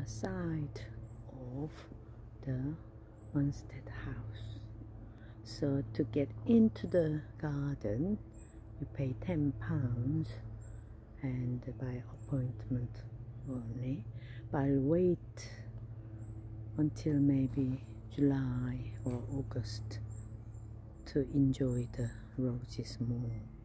side of the Munstead house. So to get into the garden, you pay £10 and by appointment only. But I'll wait until maybe July or August to enjoy the roses more.